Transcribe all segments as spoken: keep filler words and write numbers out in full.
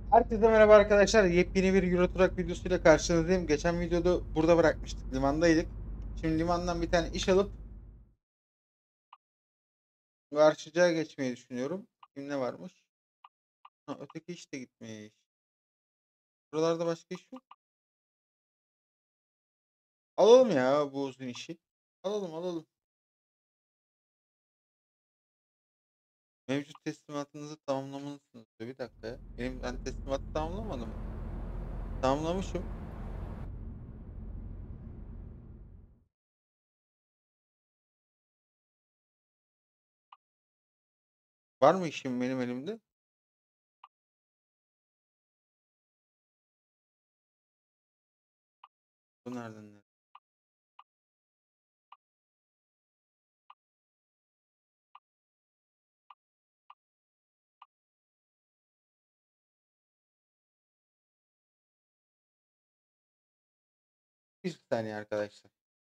Herkese merhaba arkadaşlar. Yepyeni bir Euro Truck videosuyla karşınızdayım. Geçen videoda burada bırakmıştık. Limandaydık. Şimdi limandan bir tane iş alıp Karşıca'ya geçmeyi düşünüyorum. Kim ne varmış? Ha, öteki iş de gitmiş. Buralarda başka iş yok. Alalım ya bu uzun işi. Alalım alalım. Mevcut teslimatınızı tamamlamalısınız diyor. Bir dakika ya. Benim ben teslimatı tamamlamadım mı? Tamamlamışım. Var mı işim benim elimde? Bu nereden nereye? Bir saniye arkadaşlar.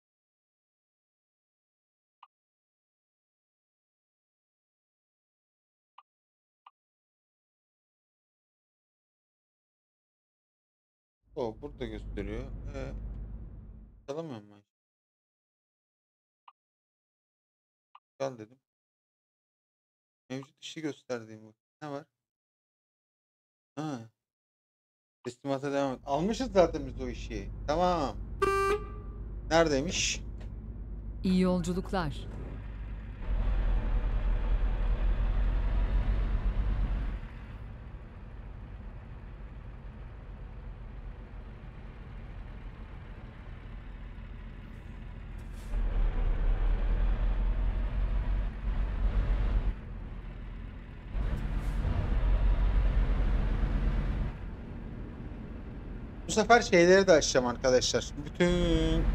O burada gösteriyor. Ee, Alamıyorum ben. Al dedim. Mevcut işi gösterdiğim bu. Ne var? Ha, teslimata devam et. Almışız zaten biz o işi. Tamam. Neredeymiş? İyi yolculuklar. Bu sefer şeyleri de açacağım arkadaşlar. Bütün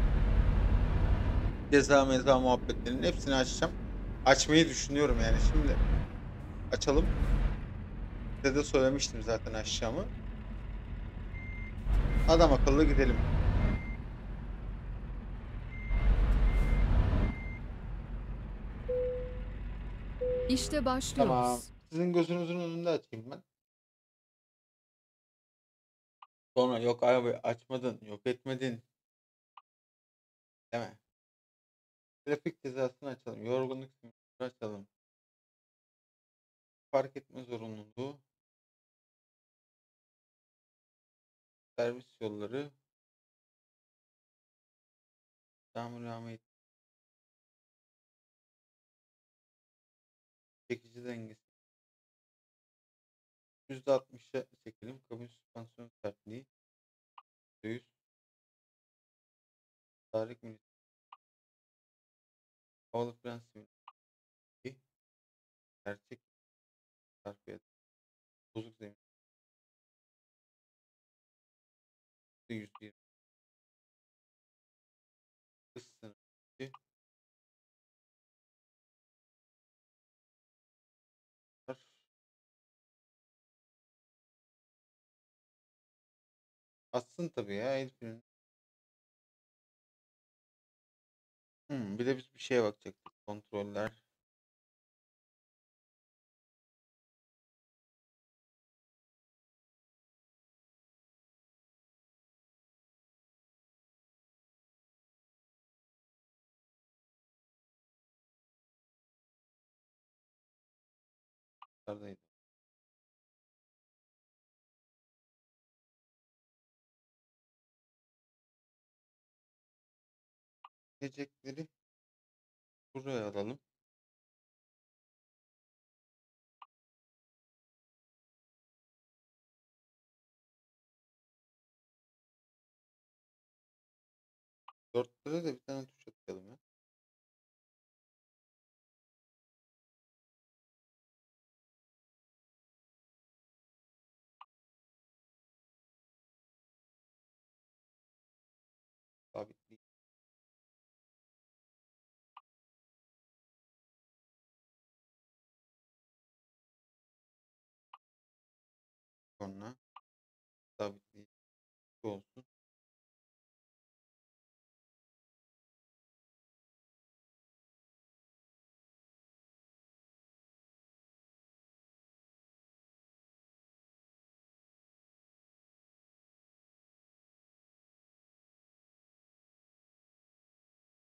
ceza meza muhabbetlerinin hepsini açacağım. Açmayı düşünüyorum yani. Şimdi açalım. Size de söylemiştim zaten açacağımı. Adam akıllı gidelim. İşte Tamam. başlıyoruz. Sizin gözünüzün önünde açayım ben. Sonra yok abi açmadın, yok etmedin. Değil mi? Trafik cezasını açalım. Yorgunluk sınırını açalım. Fark etme zorunluluğu. Servis yolları. Tamir rahmet. Çekici dengesi. yüzde altmışa çekelim. Kabin süspansiyon sertliği. yüzde yüz. Tarih minisi. Havalı fren sinyali. Gerçek sarfiyat. Bozuk zemin. yüzde yirmi. Hız sınırı. Atsın tabii ya. El freni. Hmm, bir de biz bir şeye bakacaktık. Kontroller. Neredeydi? Gelecekleri buraya alalım. Dörtlere de bir tane tuş atayalım ya. Sabitleyin. Sonra sabitleyin. Olsun.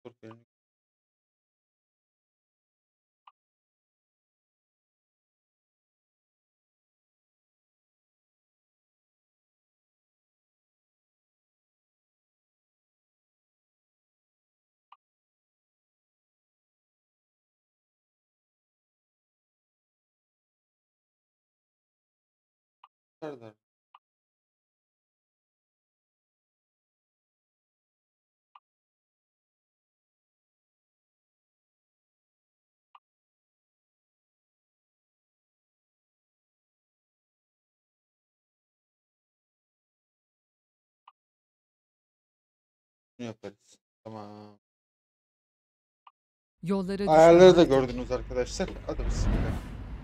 motor freni. Serdar. Bunu yaparız. Tamam. Yollara Ayarları da düşman. gördünüz arkadaşlar. Hadi bismillah.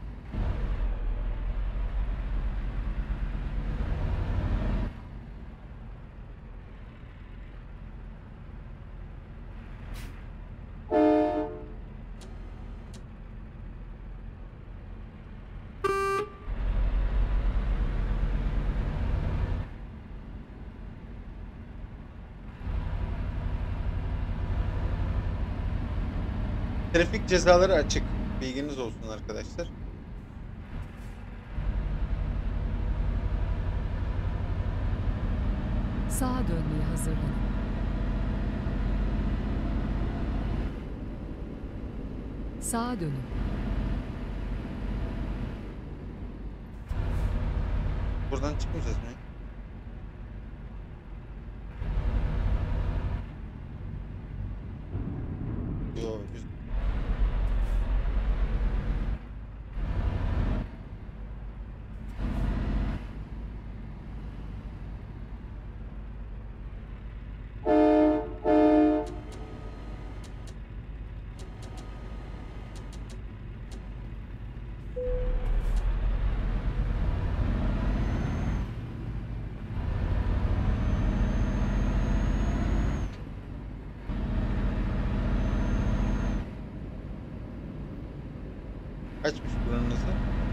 Trafik cezaları açık. Bilginiz olsun arkadaşlar. Sağa dönmeye hazırlanın. Sağa dönün. Buradan çıkmayacağız mı? Yo, yüz- Kaçmış buranızı?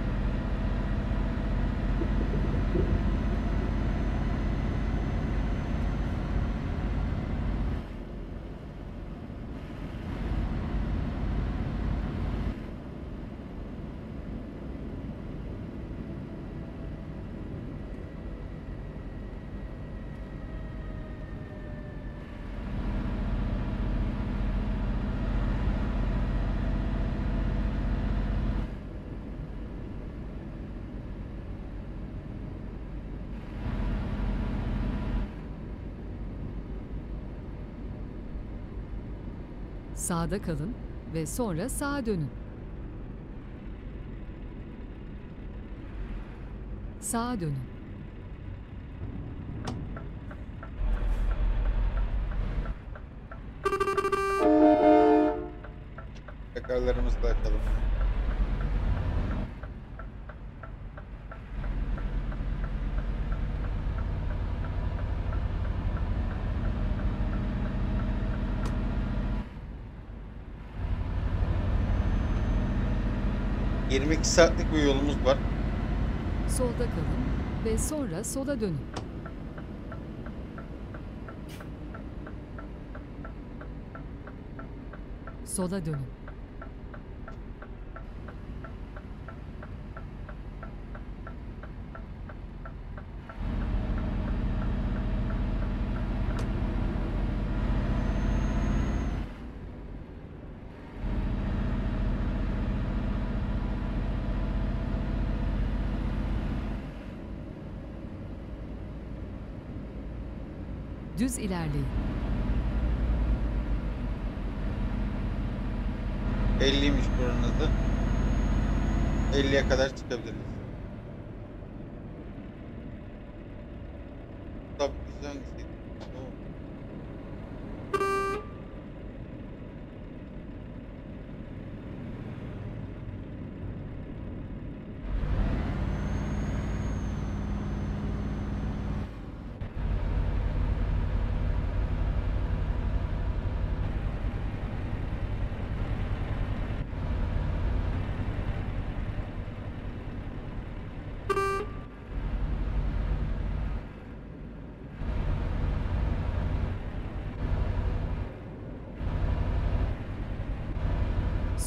Sağda kalın ve sonra sağa dönün. Sağa dönün. Tekrarlarımızı da açalım. yirmi iki saatlik bir yolumuz var. Solda kalın ve sonra sola dönün. Sola dönün. Düz ilerleyin. elliymiş buranızı. elliye kadar çıkabiliriz. Tabii biz hangisiydi? Tamam.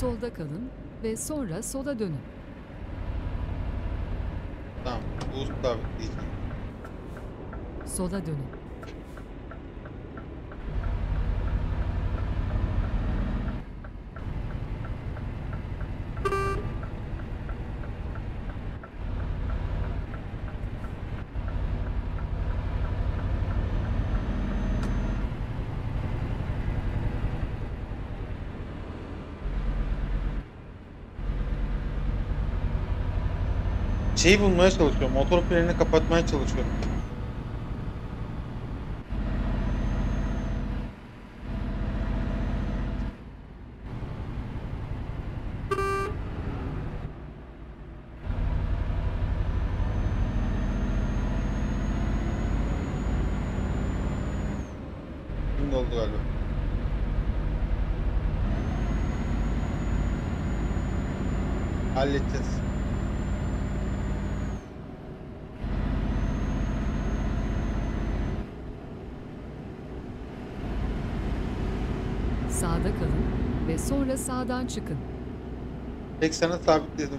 solda kalın ve sonra sola dönün. Tamam. Boost sabitleyeceğim. Sola dönün. Şeyi bulmaya çalışıyorum. Motor frenini kapatmaya çalışıyorum. Şimdi oldu galiba. Halledeceğiz. Sağda kalın ve sonra sağdan çıkın. seksene sabitledim.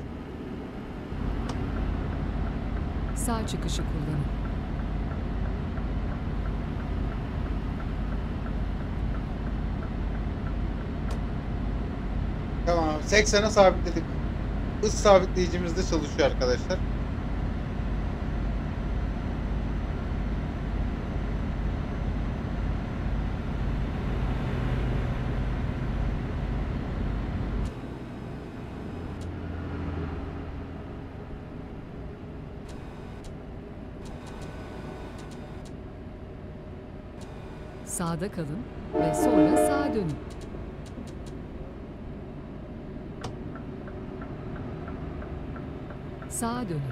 Sağ çıkışı kullanın. Tamam. seksene sabitledik. Hız sabitleyicimiz de çalışıyor arkadaşlar. Sağda kalın ve sonra sağa dönün. Sağa dönün.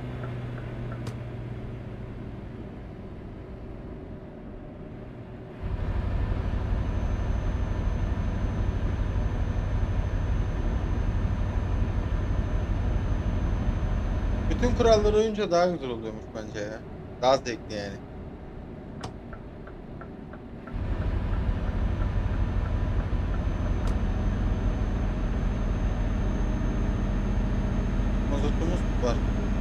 Bütün kuralları uyunca daha güzel oluyormuş bence ya. Daha zevkli yani. Mazotumuz var.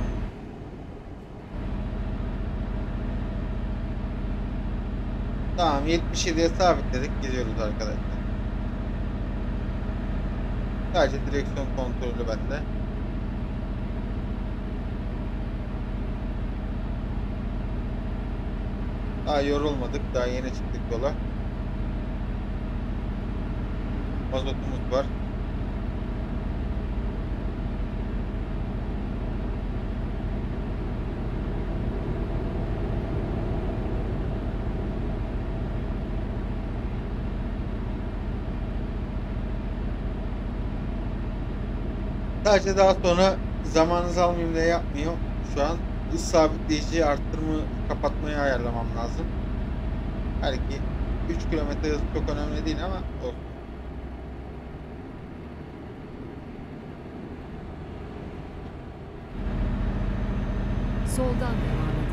Tamam, yetmiş yediye sabitledik, gidiyoruz arkadaşlar. Sadece direksiyon kontrolü bende. Daha yorulmadık, daha yeni çıktık yola. Mazotumuz var. Sadece daha sonra zamanınızı almayayım diye yapmıyor. Şu an hız sabitleyiciyi arttırma, kapatmayı ayarlamam lazım. Belki üç kilometre hız çok önemli değil ama olsun. Soldan devam edin.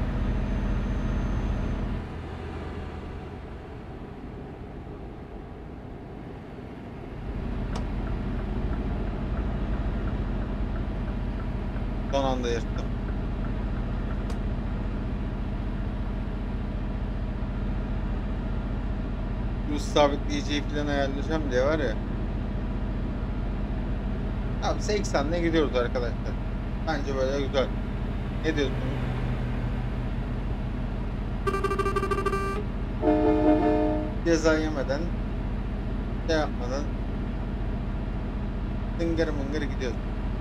Son anda yırttım. Hız sabitleyiciyi falan ayarlayacağım diye var ya. Abi seksenle gidiyoruz arkadaşlar. Bence böyle güzel. Ne diyorsunuz? Ceza yemeden, şey yapmadan tıngır mıngır gidiyoruz.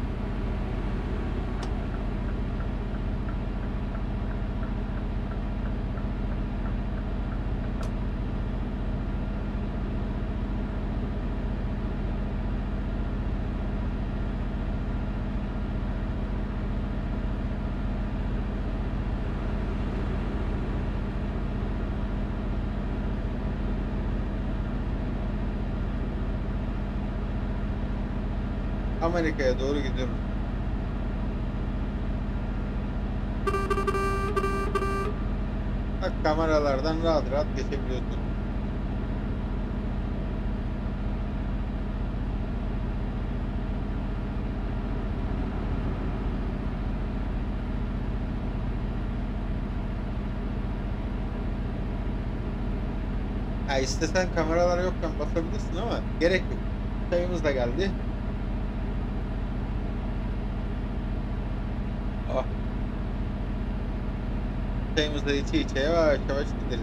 Amerika'ya doğru gidiyorum. Bak, kameralardan rahat rahat geçebiliyorsun. Ha, istesen kameralar yokken basabilirsin ama gerek yok. Çayımız da geldi. Ah, çayımızı da içe içe yavaş yavaş gidelim.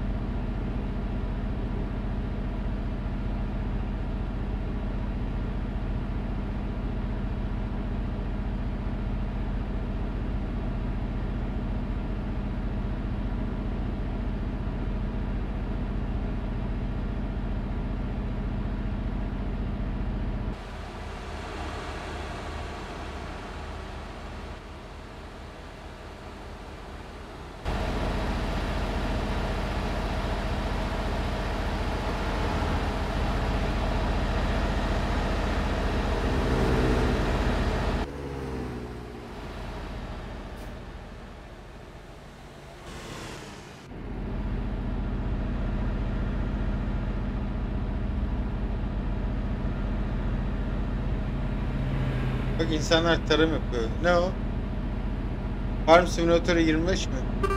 Bak insanlar tarım yapıyor. Ne o? Farm Simulator yirmi beş mi?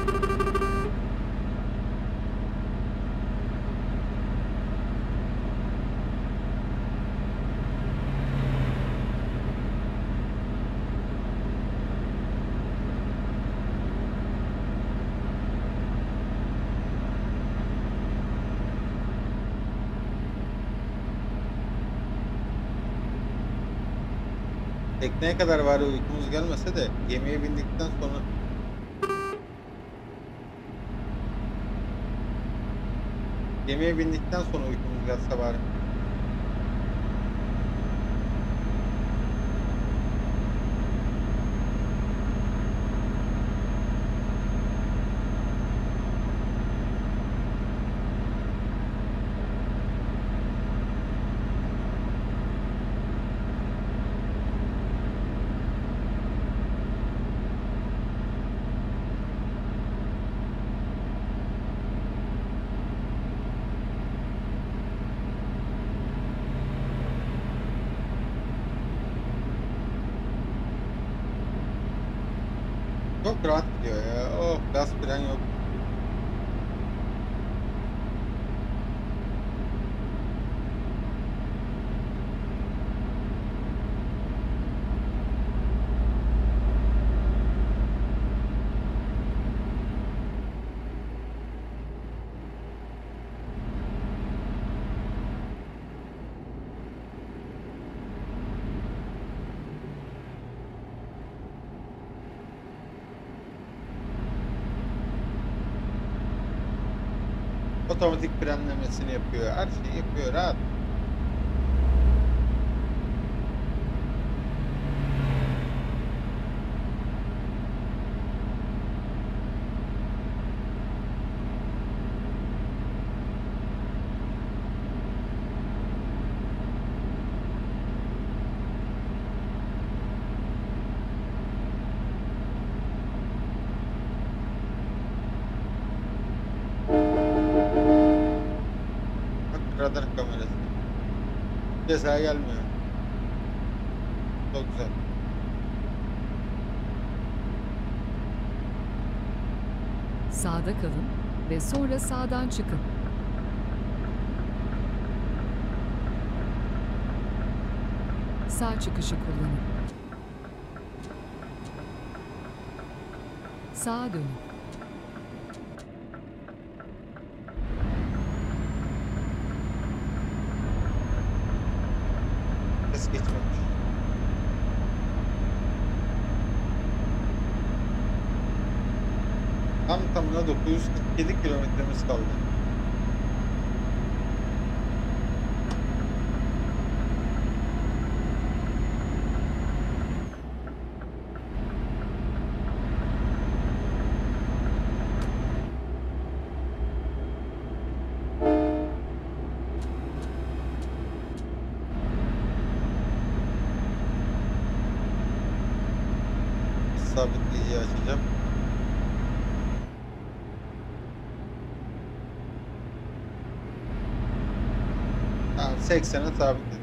Tekneye kadar bari uykumuz gelmese de gemiye bindikten sonra gemiye bindikten sonra uykumuz gelse bari. Çok rahat gidiyor ya. Oh, gaz fren yok. Otomatik frenlemesini yapıyor. Her şeyi yapıyor. Rahat. Bak, radar kamerası. Ceza gelmiyor. Çok güzel. Sağda kalın ve sonra sağdan çıkın. Sağ çıkışı kullanın. Sağa dönün. Ses geçmemiş. Tam tamına dokuz yüz kırk yedi kilometremiz kaldı. Sabitleyiciyi açacağım. Tamam, seksene sabitledik.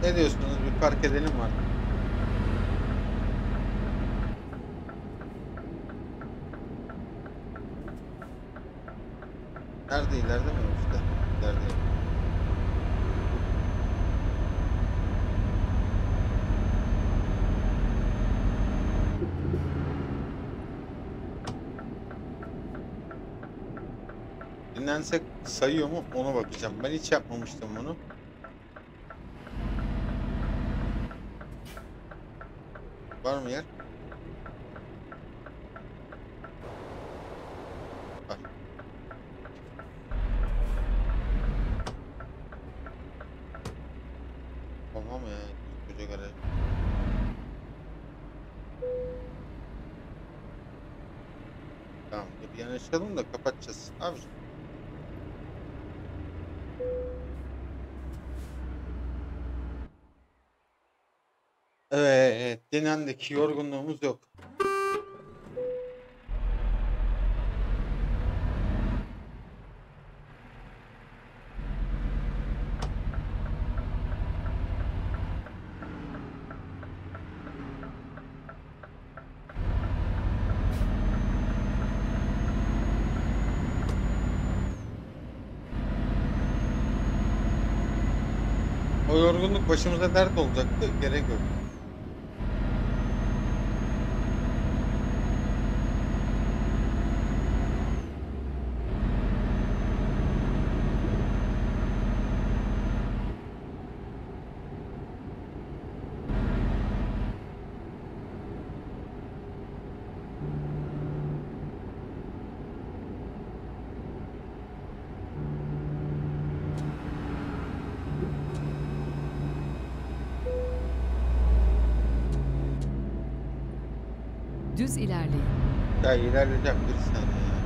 Ne diyorsunuz? Bir park edelim mi artık? Nerede, ileride mi? İşte ileride. Dinlensek sayıyor mu? Ona bakacağım. Ben hiç yapmamıştım bunu. Var mı yer? Var. Tamam ya. Koca garaj. Tamam. Bir yanaşalım da kapatacağız. Abiciğim. Evet. Dinlendik. Yorgunluğumuz yok. O yorgunluk başımıza dert olacaktı. Gerek yok. Düz ilerleyin. Ya ilerleyeceğim bir saniye ya.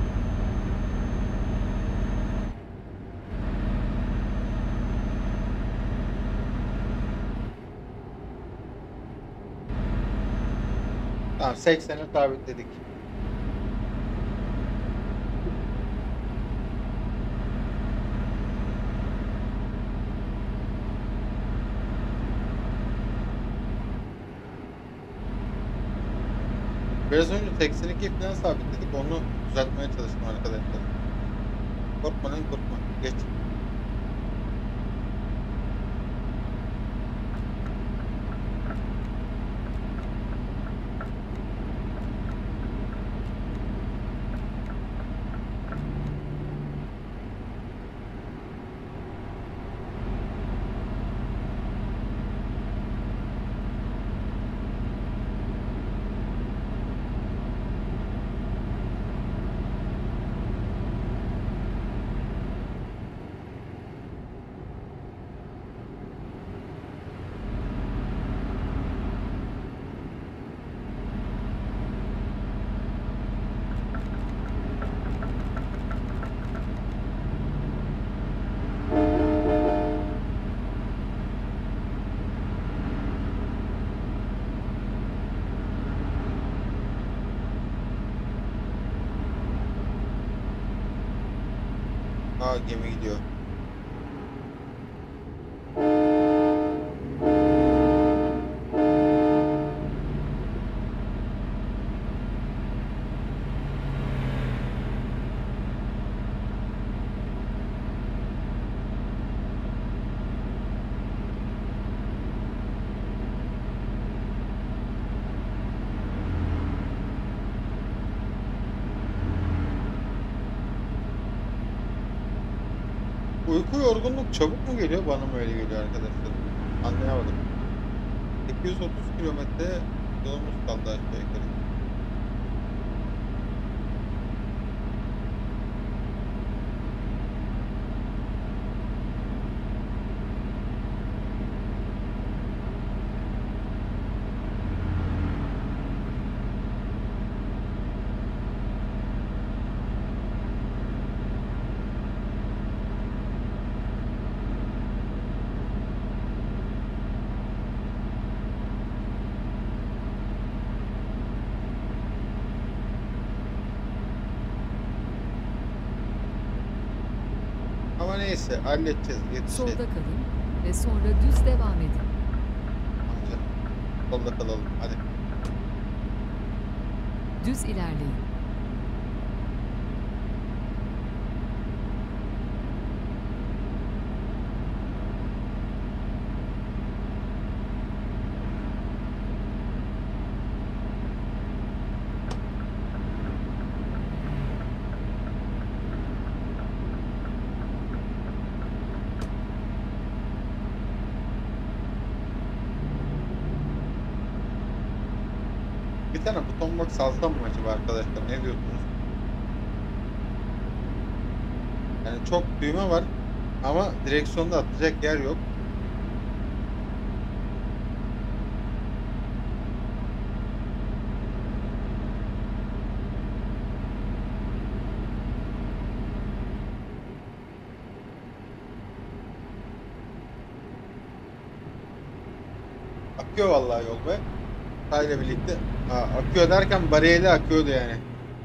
Tamam, seksene sabitledik. Biraz önce seksen iki falan sabitledik. Onu düzeltmeye çalıştım arkadaşlar. Korkma lan, korkma. Geç. Aa, gemi gidiyor. Uyku yorgunluk çabuk mu geliyor, bana mı öyle geliyor arkadaşlar? Anlayamadım. iki yüz otuz kilometre yolumuz kaldı aşağı yukarı. Ama neyse, halledeceğiz, Solda yetişelim. kalın ve sonra düz devam edin. solda kalalım. Hadi. Düz ilerleyin. Bir tane buton box alsam mı acaba arkadaşlar? Ne diyorsunuz? Yani çok düğme var ama direksiyonda atacak yer yok. Akıyor vallahi yol be. Sayla birlikte. Ha, akıyor derken bariyeli akıyordu yani.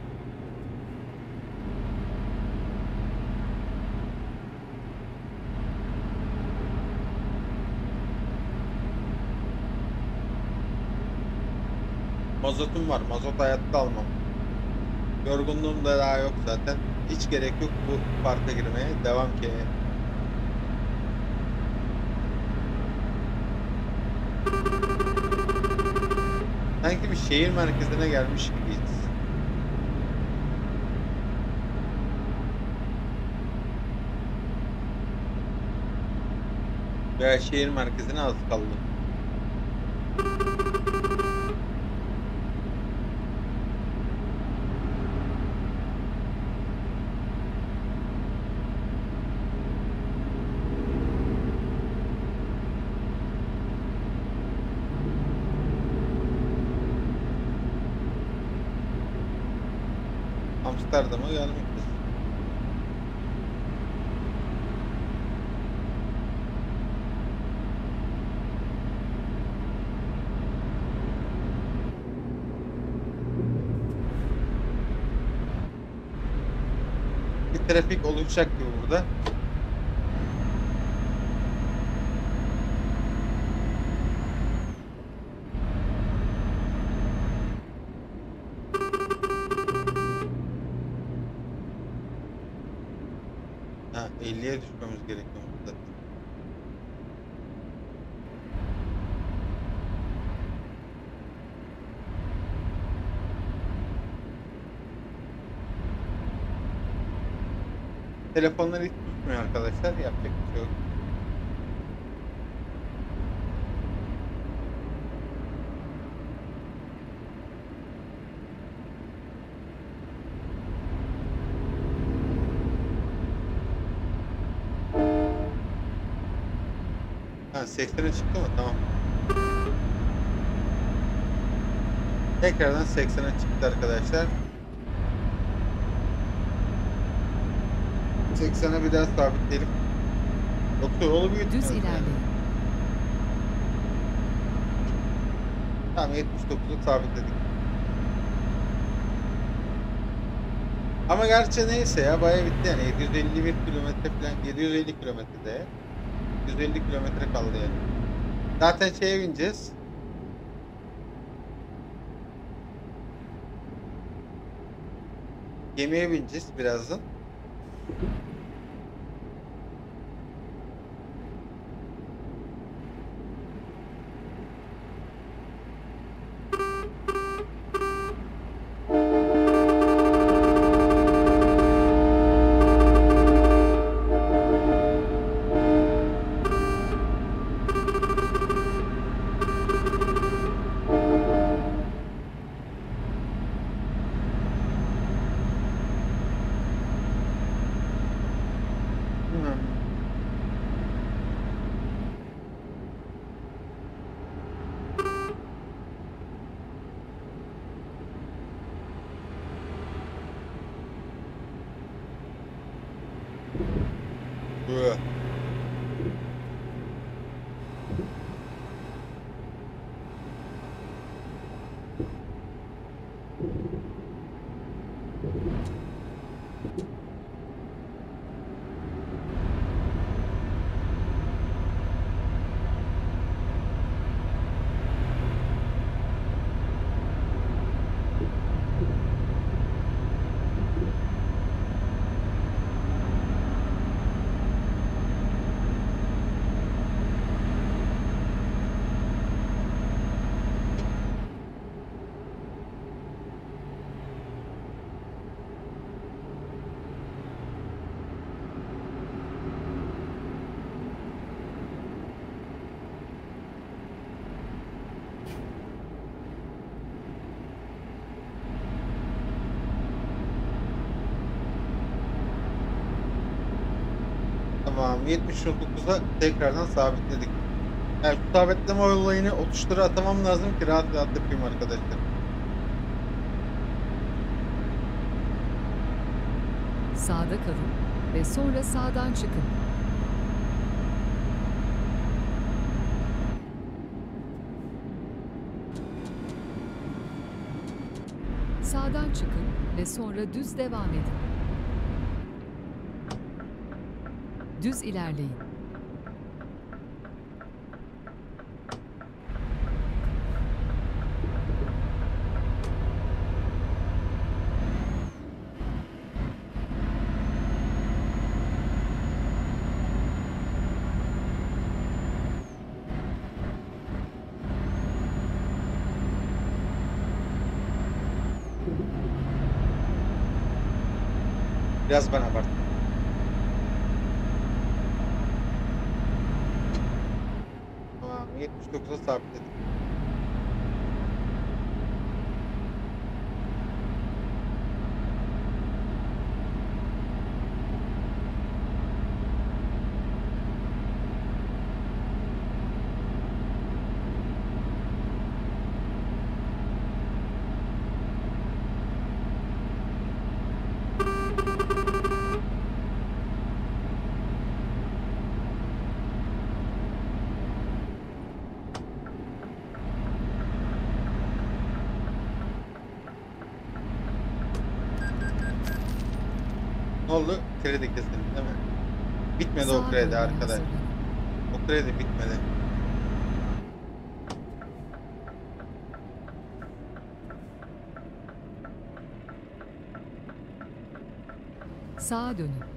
Mazotum var. Mazot hayatta almam. Yorgunluğum da daha yok zaten. Hiç gerek yok bu parka girmeye. Devam ki. Sanki bir şehir merkezine gelmiş gibiyiz. Veya şehir merkezine az kaldı. Amsterdam'a gelmekteyiz. Bir trafik oluşacak gibi burada. Ha, elliye düşmemiz gerekiyor zaten. Telefonları hiç tutmuyor arkadaşlar. Yapacak bir şey yok. Ha, seksene çıktı mı? Tamam. Tekrardan seksene çıktı arkadaşlar. seksene bir daha sabitleyelim. Yoksa yolu büyütmüyoruz Düz yani. ilerleyin. Tamam, yetmiş dokuzu sabitledik. Ama gerçi neyse ya, bayağı bitti yani. yedi yüz elli bir kilometre falan, yedi yüz elli kilometrede. yüz elli kilometre kaldı yani. Zaten şeye bineceğiz. Gemiye bineceğiz birazdan. Hmm. Bıh. Tamam, yetmiş dokuza tekrardan sabitledik. Yani şu sabitleme olayını otuz tura atamam lazım ki rahat rahat yapayım arkadaşlar. Sağda kalın ve sonra sağdan çıkın. Sağdan çıkın ve sonra düz devam edin. Düz ilerleyin. Biraz ben abarttım. Tamam, yetmiş dokuza sabitledik. Ne oldu? Kredi kesildi değil mi? Bitmedi o Sağa kredi dönmeye arkadaş. hazırlanın. O kredi bitmedi. Sağa dönün.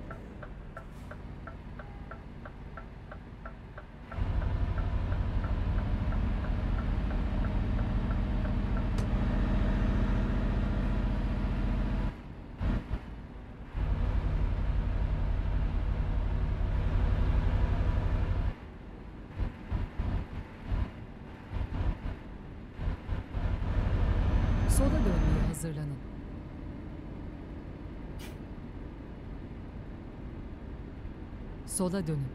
Sola dönmeye hazırlanın. Sola dönün.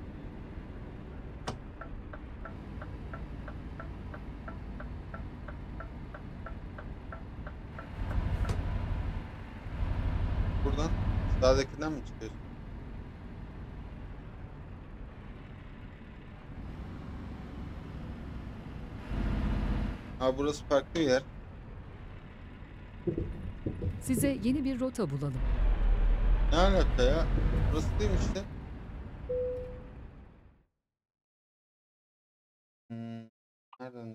Buradan sağdakinden mi çıkıyorsun? Ha, burası farklı bir yer. Size yeni bir rota bulalım. Ne alaka ya? Burası değil mi işte? Hmm. Nereden?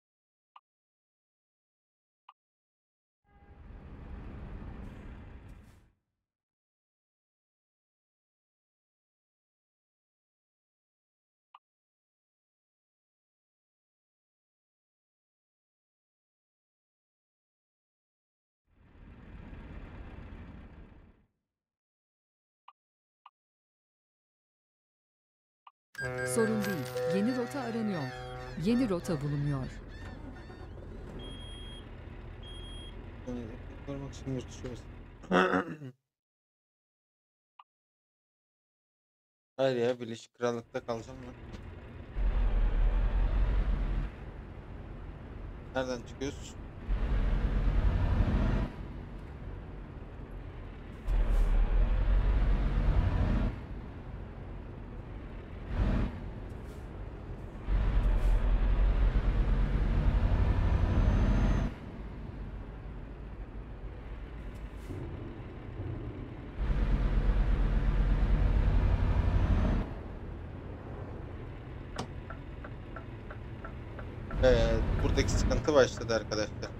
Sorun değil. Yeni rota aranıyor. Yeni rota bulunuyor. Korumak için yurt dışı olsun. Hayır ya, Birleşik Krallık'ta kalacağım ben. Nereden çıkıyoruz? Evet, buradaki sıkıntı başladı arkadaşlar.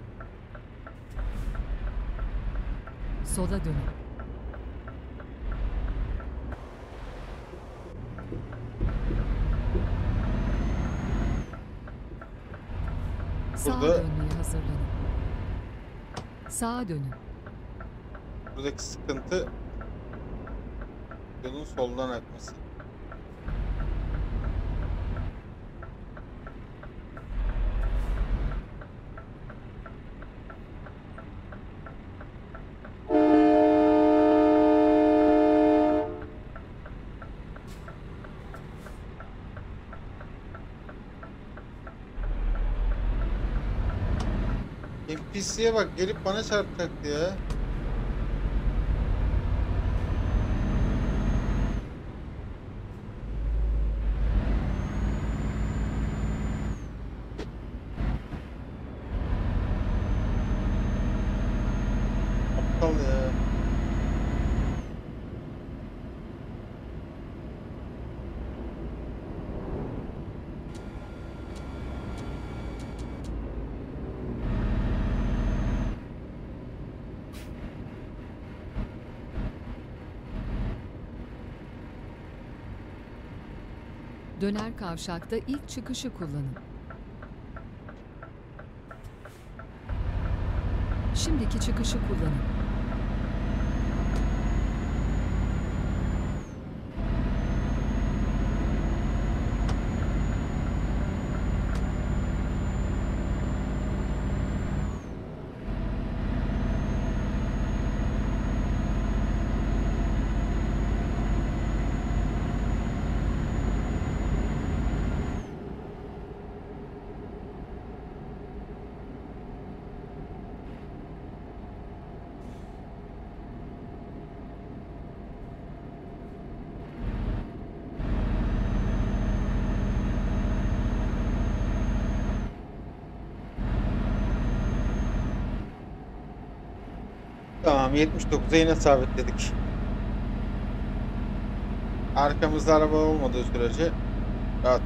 Sola dönün. Sağa Burada- dönmeye hazırlanın. Sağa dönün. Buradaki sıkıntı yolun soldan akması. N P C'ye bak, gelip bana çarpacaktı ya. Aptal ya. Döner kavşakta ilk çıkışı kullanın. Şimdiki çıkışı kullanın. Tamam, yetmiş dokuza yine sabitledik. Arkamızda araba olmadığı sürece rahat.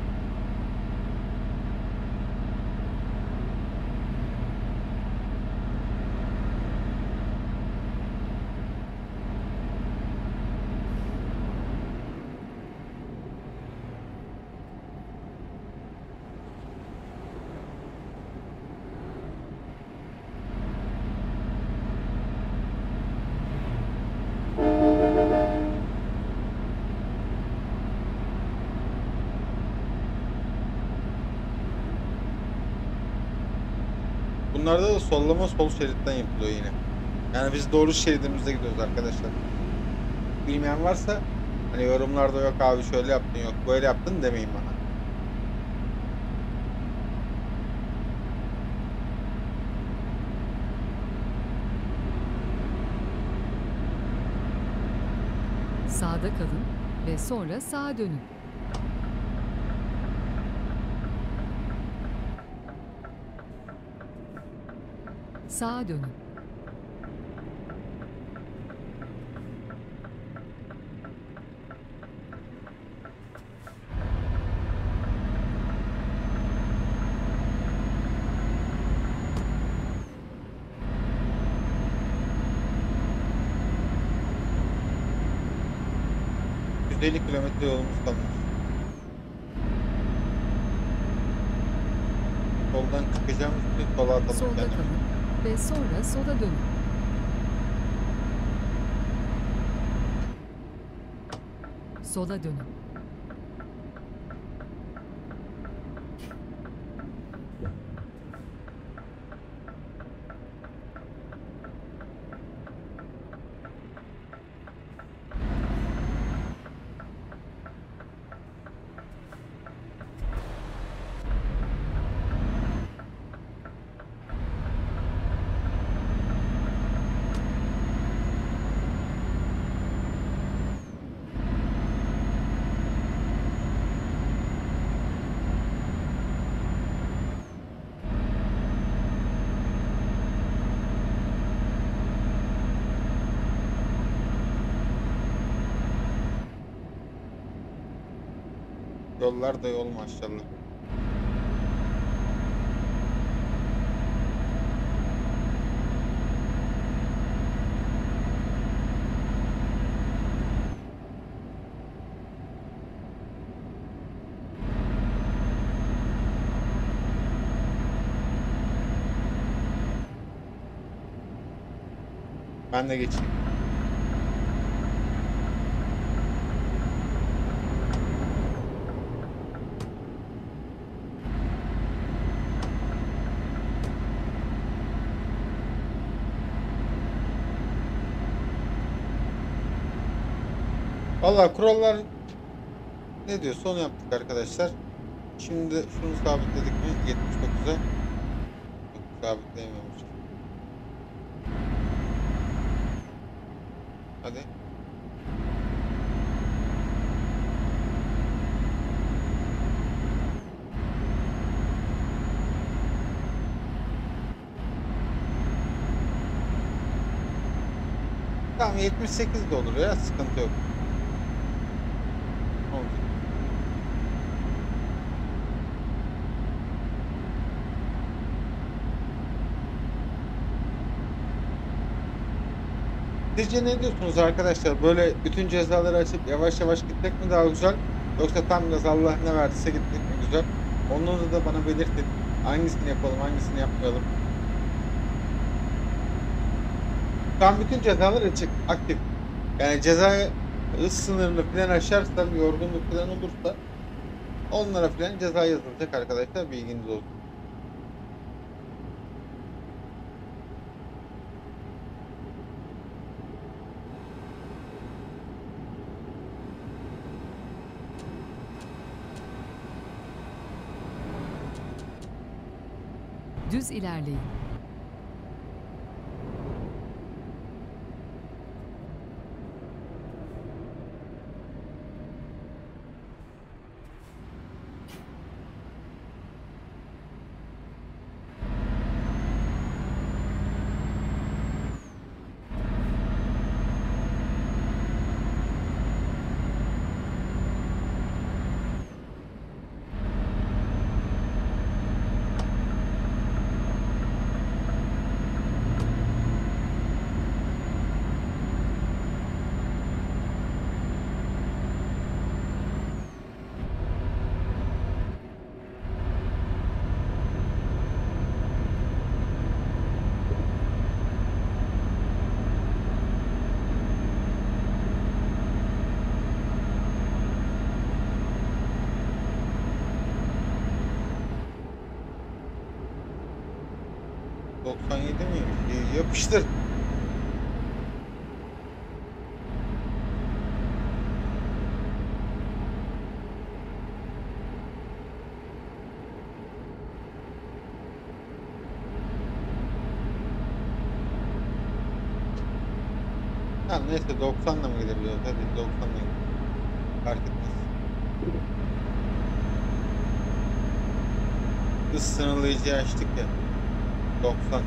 Bunlarda da sollama sol şeritten yapılıyor yine. Yani biz doğru şeridimizde gidiyoruz arkadaşlar. Bilmeyen varsa hani yorumlarda yok abi şöyle yaptın yok böyle yaptın demeyin bana. Sağda kalın ve sonra sağa dönün. Sağa dönün. yüz elli kilometre yolumuz kalmış. Soldan çıkacağımız için sola atalım Solda kendimizi. kalın ve sonra sola dönün. Sola dönün. Yollar da yol maşallah. Ben de geçeyim. Vallahi kurallar ne diyorsa onu yaptık arkadaşlar. Şimdi şunu sabitledik mi? yetmiş dokuza. sabitleyemiyormuş. Hadi. Tamam, yetmiş sekiz de olur ya, sıkıntı yok. Oldu. Sizce ne diyorsunuz arkadaşlar? Böyle bütün cezaları açıp yavaş yavaş gitmek mi daha güzel? Yoksa tam gaz Allah ne verdiyse gitmek mi güzel? Onları da bana belirtin. Hangisini yapalım, hangisini yapmayalım? Şu an bütün cezalar açık, aktif. Yani ceza hız sınırını falan aşarsam, yorgunluk falan olursa onlara falan ceza yazılacak arkadaşlar, bilginiz olsun. Düz ilerleyin. doksan yedi miymiş? İyi, yapıştır. Ha, neyse doksanla mı gidebiliyoruz? Hadi doksanla gidelim. Fark etmez. Hız sınırlayıcıyı açtık ya. doksan.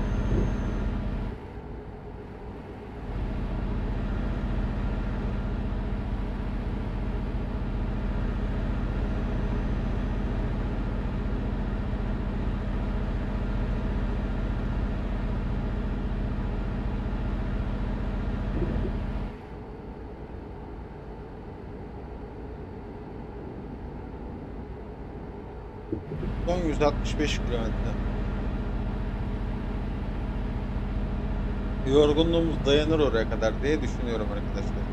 Son yüz altmış beş kilometre. Yorgunluğumuz dayanır oraya kadar diye düşünüyorum arkadaşlar.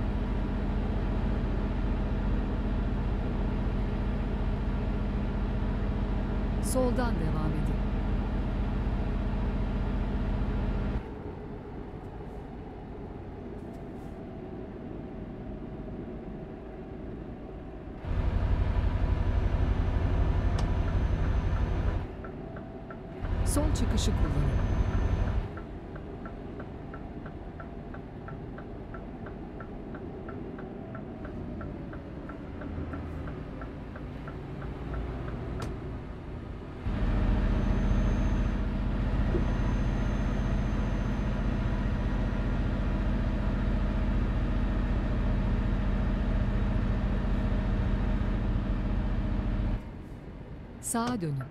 Soldan devam edin. Sol çıkışı kullanın. Sağa dönün.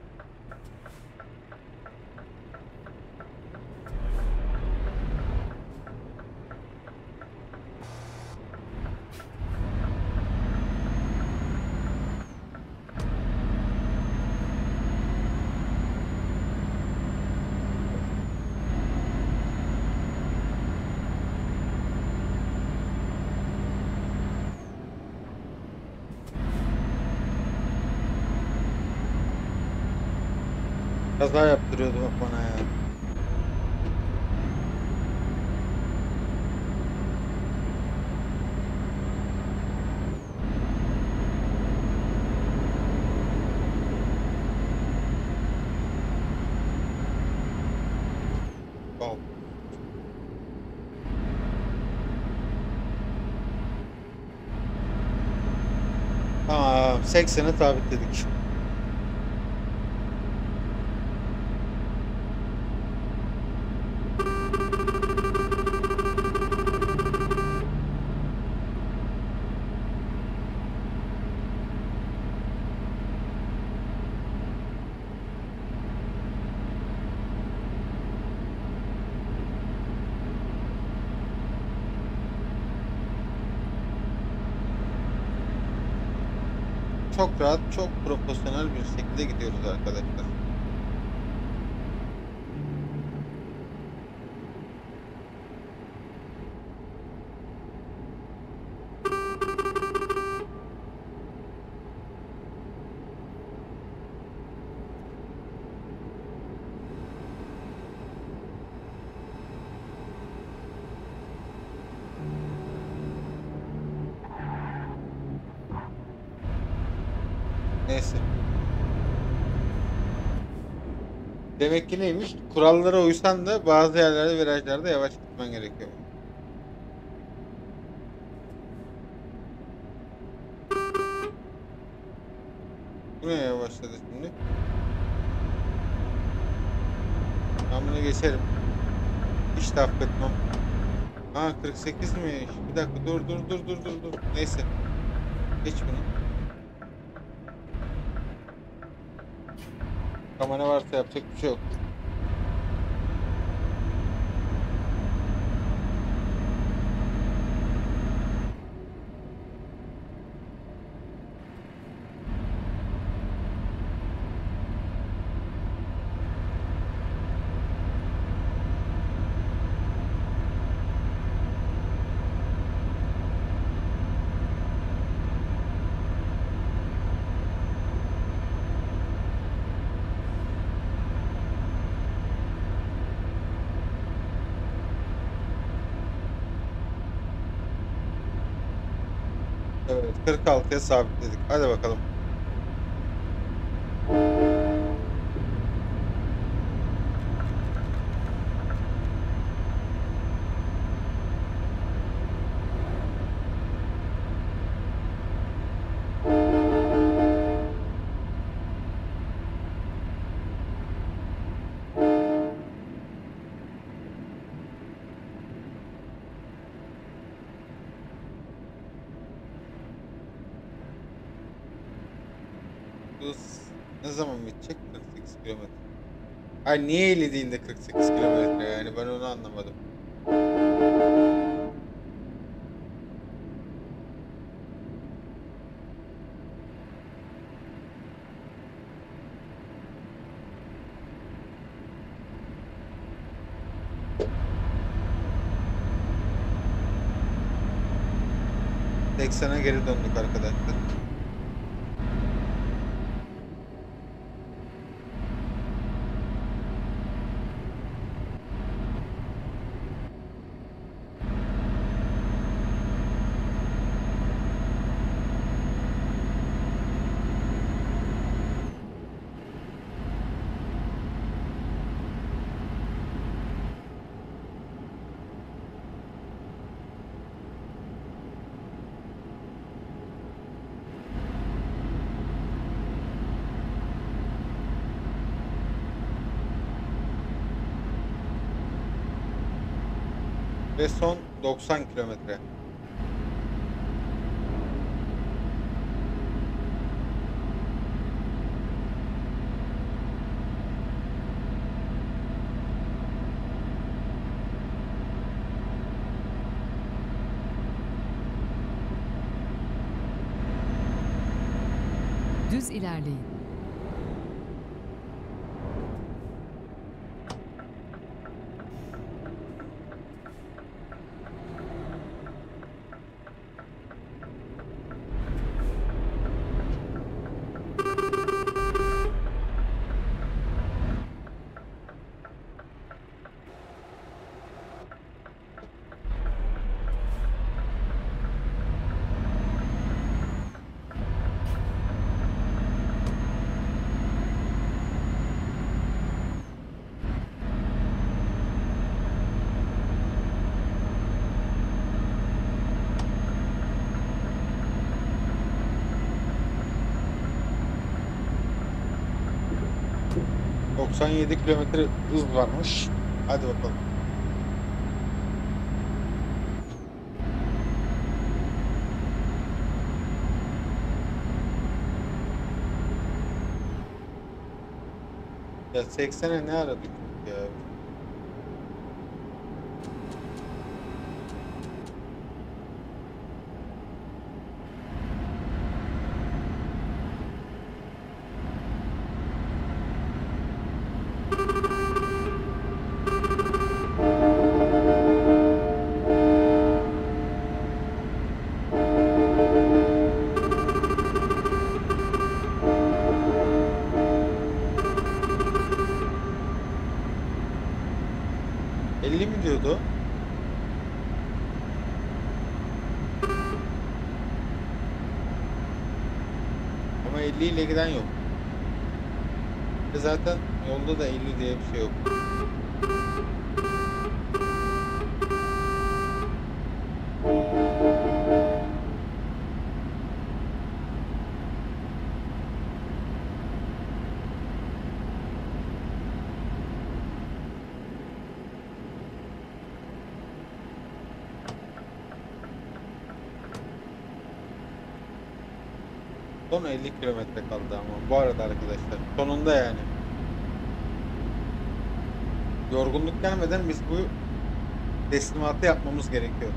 Kaza yaptırıyordu bak bana ya. Al. Tamam, seksene sabitledik. Çok rahat, çok profesyonel bir şekilde gidiyoruz arkadaşlar. Neyse. Demek ki neymiş? Kurallara uysan da bazı yerlerde virajlarda yavaş gitmen gerekiyor. Bu ne yavaşladı şimdi? Ben bunu geçerim. Hiç de affetmem. Aa kırk sekizmiş. Bir dakika dur dur dur dur dur dur. Neyse. Geç bunu. Kamera varsa yapacak bir şey yok. Evet, kırk altıya sabitledik. Hadi bakalım. Hız ne zaman bitecek? kırk sekiz kilometre. Ay niye elli değil de kırk sekiz kilometre yani ben onu anlamadım. seksene geri döndük arkadaşlar. Ve son doksan kilometre. Düz ilerleyin. doksan yedi kilometre hız varmış. Hadi bakalım. Ya seksene ne ara düştük ya? elli mi diyordu? Ama elli ile giden yok. Ve zaten yolda da elli diye bir şey yok. Son elli kilometre kaldı ama bu arada arkadaşlar. Sonunda yani. Yorgunluk gelmeden biz bu teslimatı yapmamız gerekiyor.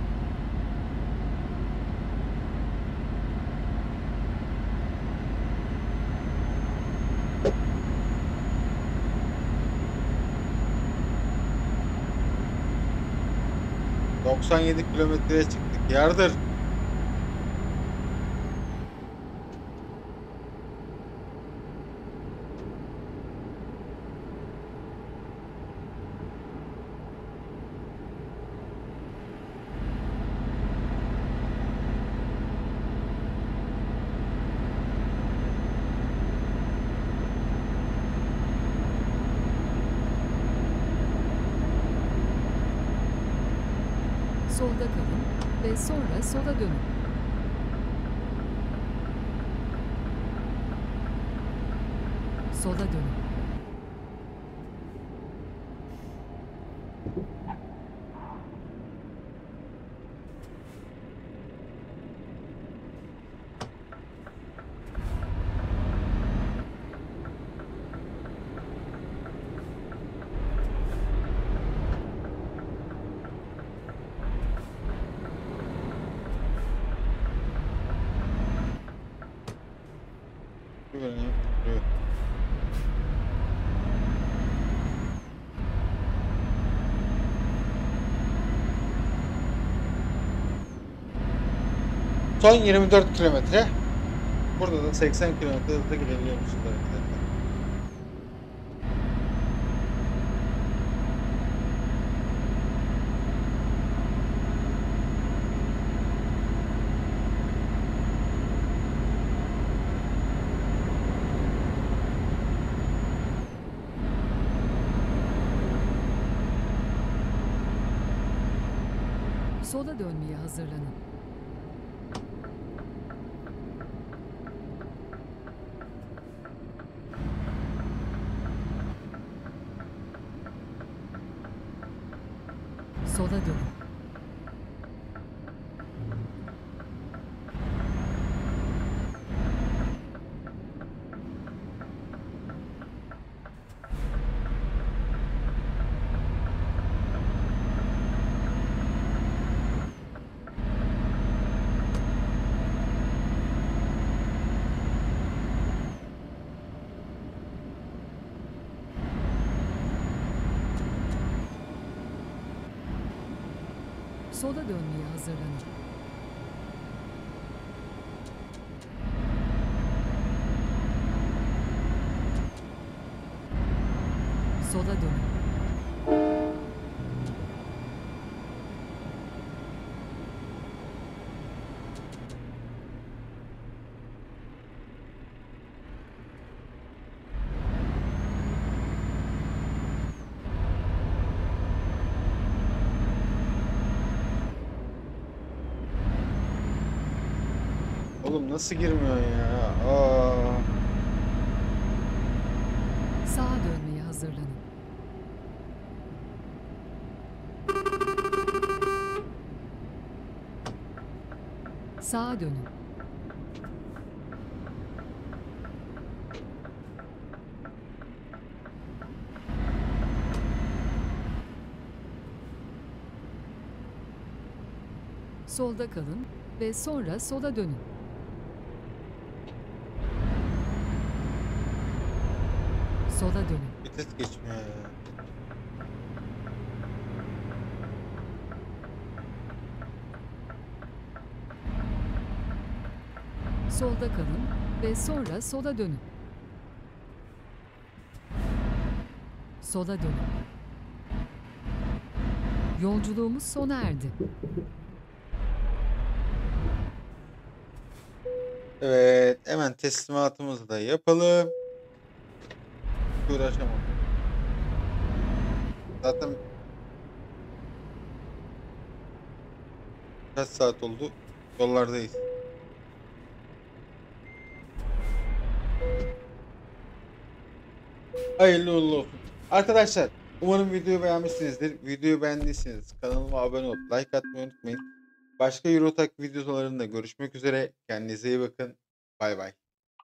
doksan yedi kilometreye çıktık. Yardır. Solda kalın ve sonra sola dönün. Sola dönün. Güvenliği tutuyor. Son yirmi dört kilometre. Burada da seksen kilometre hızla gidebiliyormuşuz arkadaşlar. Sola dönmeye hazırlanın. Sola dönün. Sola dönmeye hazırlanın. Sola dönün. Oğlum nasıl girmiyorsun ya? Aa. Sağa dönmeye hazırlanın. hazırlanın. Sağa dönün. Solda kalın ve sonra sola dönün. Sola dönün. Vites geçmiyor ya. Solda kalın ve sonra sola dönün. Sola dönün. Yolculuğumuz sona erdi. Evet, hemen teslimatımızı da yapalım. Uğraşamam. Zaten kaç saat oldu? Yollardayız. Hayırlı uğurlu olsun. Arkadaşlar, umarım videoyu beğenmişsinizdir. Videoyu beğendiyseniz kanalıma abone olup like atmayı unutmayın. Başka Eurotrack videolarında görüşmek üzere. Kendinize iyi bakın. Bay bay.